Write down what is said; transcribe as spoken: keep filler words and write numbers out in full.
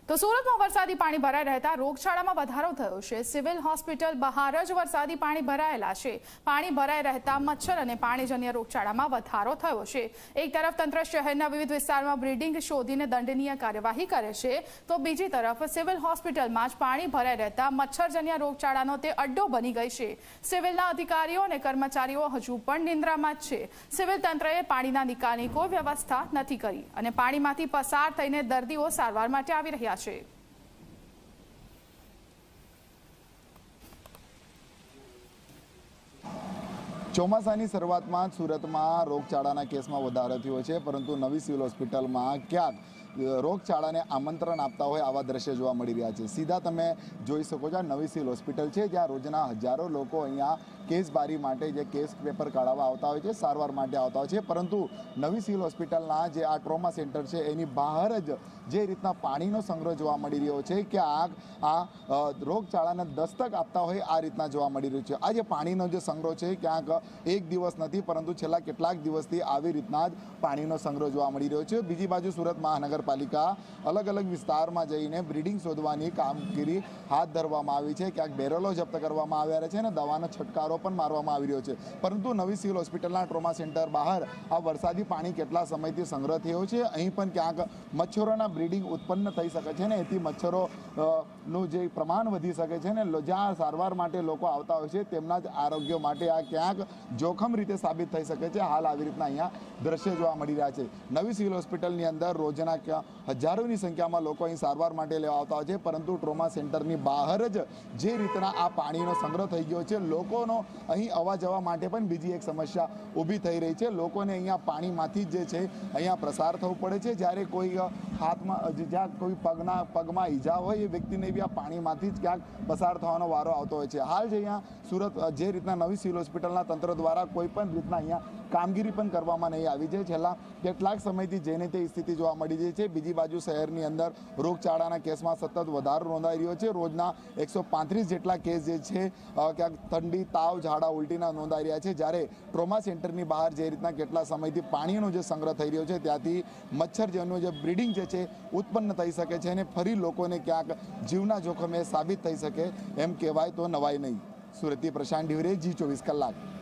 તો સુરતમાં વરસાદી પાણી ભરાઈ રહેતા રોગચાળામાં વધારો થયો છે। સિવિલ હોસ્પિટલ બહાર જ વરસાદી પાણી ભરાયેલા છે। પાણી ભરાઈ રહેતા મચ્છર અને પાણીજન્ય રોગચાળામાં વધારો થયો છે। એક તરફ તંત્ર શહેરના વિવિધ વિસ્તારમાં બ્રીડિંગ શોધીને દંડનીય કાર્યવાહી કરે છે, તો બીજી તરફ સિવિલ હોસ્પિટલમાં જ પાણી ભરાઈ રહેતા મચ્છરજન્ય રોગચાળાનો તે અડ્ડો બની ગઈ છે। સિવિલના અધિકારીઓ અને કર્મચારીઓ હજુ પણ નિંદ્રામાં જ છે। સિવિલ તંત્રએ પાણીના નિકાલની કોઈ વ્યવસ્થા નથી કરી અને પાણીમાંથી પસાર થઈને દર્દીઓ સારવાર માટે આવી રહ્યા છે। ચોમાસાની શરૂઆતમાં સુરતમાં રોગચાળાના કેસમાં વધારો થયો છે, પરંતુ નવી સિવિલ હોસ્પિટલમાં ક્યાંક રોગચાળાને આમંત્રણ આપતા હોય આવા દ્રશ્ય જોવા મળી રહ્યા છે। સીધા તમે જોઈ શકો છો, નવી સિવિલ હોસ્પિટલ છે, જ્યાં રોજના હજારો લોકો અહીંયા કેસ બારી માટે જે કેસ પેપર કાઢવા આવતા હોય છે, સારવાર માટે આવતા હોય છે, પરંતુ નવી સિવિલ હોસ્પિટલના જે આ ટ્રોમા સેન્ટર છે એની બહાર જ જે રીતના પાણીનો સંગ્રહ જોવા મળી રહ્યો છે કે આ આ રોગચાળાને દસ્તક આપતા હોય આ રીતના જોવા મળી રહ્યું છે। આ જે પાણીનો જે સંગ્રહ છે ક્યાંક એક દિવસ નથી, પરંતુ છેલ્લા કેટલાક દિવસથી આવી રીતના જ પાણીનો સંગ્રહ જોવા મળી રહ્યો છે। બીજી બાજુ સુરત મહાનગરપાલિકા અલગ અલગ વિસ્તારમાં જઈને બ્રીડિંગ શોધવાની કામગીરી હાથ ધરવામાં આવી છે। ક્યાંક બેરલો જપ્ત કરવામાં આવ્યા છે અને દવાનો છંટકારો પણ મારવામાં આવી રહ્યો છે, પરંતુ નવી સિવિલ હોસ્પિટલના ટ્રોમા સેન્ટર બહાર આ વરસાદી પાણી કેટલા સમયથી સંગ્રહ થયો છે, અહીં પણ ક્યાંક મચ્છરોના બ્રીડિંગ ઉત્પન્ન થઈ શકે છે ને એથી મચ્છરો નું જે પ્રમાણ વધી શકે છે ને જ્યાં સારવાર માટે લોકો આવતા હોય છે તેમના જ આરોગ્ય માટે આ ક્યાંક જોખમ રીતે સાબિત થઈ શકે છે। હાલ આવી રીતના અહીંયા દ્રશ્ય જોવા મળી રહ્યા છે। નવી સિવિલ હોસ્પિટલની અંદર રોજના હજારોની સંખ્યામાં લોકો અહીં સારવાર માટે લેવા આવતા હોય છે, પરંતુ ટ્રોમા સેન્ટરની બહાર જ જે રીતના આ પાણીનો સંગ્રહ થઈ ગયો છે, લોકોનો અહીં આવવા જવા માટે પણ બીજી એક સમસ્યા ઊભી થઈ રહી છે। લોકોને અહીંયા પાણીમાંથી જ જે છે અહીંયા પ્રસાર થવું પડે છે, જ્યારે કોઈ હાથમાં જ્યાં કોઈ પગના પગમાં ઈજા હોય એ વ્યક્તિને બી આ પાણીમાંથી જ ક્યાંક પસાર થવાનો વારો આવતો હોય છે। હાલ જે અહીંયા સુરત જે રીતના નવી સિવિલ હોસ્પિટલના તંત્ર દ્વારા કોઈ પણ રીતના અહીંયા કામગીરી પણ કરવામાં નહીં આવી છે। છેલ્લા કેટલાક સમયથી જેને તે સ્થિતિ જોવા મળી રહી છે। બીજી બાજુ શહેરની અંદર રોગચાળાના કેસમાં સતત વધારો નોંધાઈ રહ્યો છે। રોજના એકસો પાંત્રીસ જેટલા કેસ જે છે ક્યાંક ઠંડી, તાવ, ઝાડા, ઉલટીના નોંધાઈ રહ્યા છે, જ્યારે ટ્રોમા સેન્ટરની બહાર જે રીતના કેટલા સમયથી પાણીનો જે સંગ્રહ થઈ રહ્યો છે ત્યાંથી મચ્છરજનનું જે બ્રીડિંગ જે છે ઉત્પન્ન થઈ શકે છે અને ફરી લોકોને ક્યાંક જીવના જોખમે સાબિત થઈ શકે એમ કહેવાય તો નવાઈ નહીં। સુરતથી પ્રશાંત ઢીવરે, જી ચોવીસ કલાક।